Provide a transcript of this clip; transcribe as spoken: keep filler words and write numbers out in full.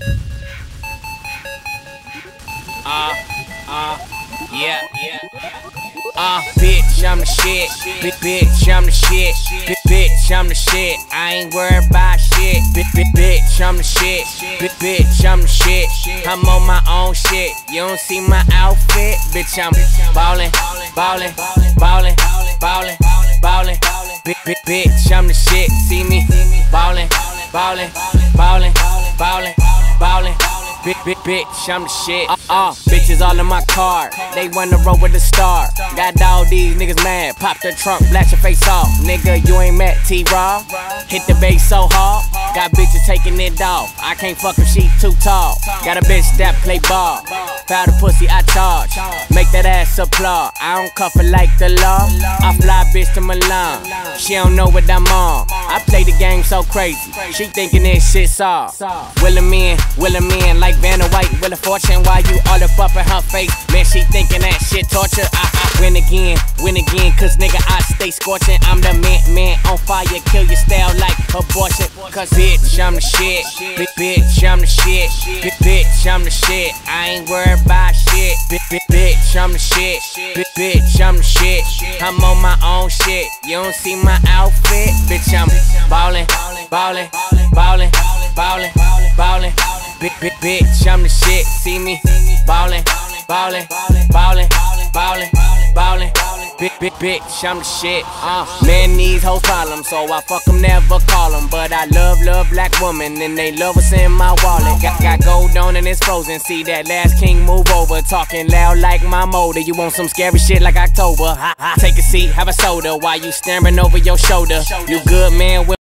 Uh, uh, yeah, yeah. Uh, bitch, I'm the shit. Bitch, bitch, I'm the shit. Bitch, bitch, I'm the shit. I ain't worried about shit. Bitch, bitch, I'm the shit. Bitch, bitch, I'm the shit. I'm on my own shit. You don't see my outfit, bitch. I'm ballin', ballin', ballin', ballin', ballin'. Bitch, bitch, I'm the shit. See me ballin', ballin', ballin', ballin', ballin'. Bitch, bitch, bitch, I'm the shit. Uh, uh, bitches all in my car. They wanna roll with the star. Got all these niggas mad. Pop the trunk, blast your face off. Nigga, you ain't met T-Raw. Hit the bass so hard. Got bitches taking it off. I can't fuck if she too tall. Got a bitch that play ball. Foul the pussy, I charge. Make that ass applaud. I don't cuff it like the law. I fly bitch to Milan. She don't know what I'm on. I play the game so crazy. She thinking this shit soft. Will him in, will him in like Vanna White, Will of Fortune, while you all up up in her face. Man, she thinking that shit torture. I, I win again, win again, cause nigga I stay scorching. I'm the man, man on fire, kill your style like abortion. Cause bitch, I'm the shit. Bitch, bitch, I'm the shit. Bitch, bitch, I'm the shit. I ain't worried about shit. Bitch, bitch, bitch, I'm the shit. Bitch, bitch, I'm the shit. I'm on my own shit. You don't see my outfit, bitch. I'm ballin', ballin', ballin', ballin', ballin'. Bitch, bitch, bitch, I'm the shit. See me ballin', ballin', ballin', ballin', ballin'. Bitch, bitch, bitch, I'm the shit. Uh, man, these hoes problems, so I fuck them, never call them. But I love, love black women, and they love what's in my wallet. Got, got gold on and it's frozen. See that last king move over, talking loud like my motor. You want some scary shit like October? Ha, ha. Take a seat, have a soda while you staring over your shoulder. You good, man?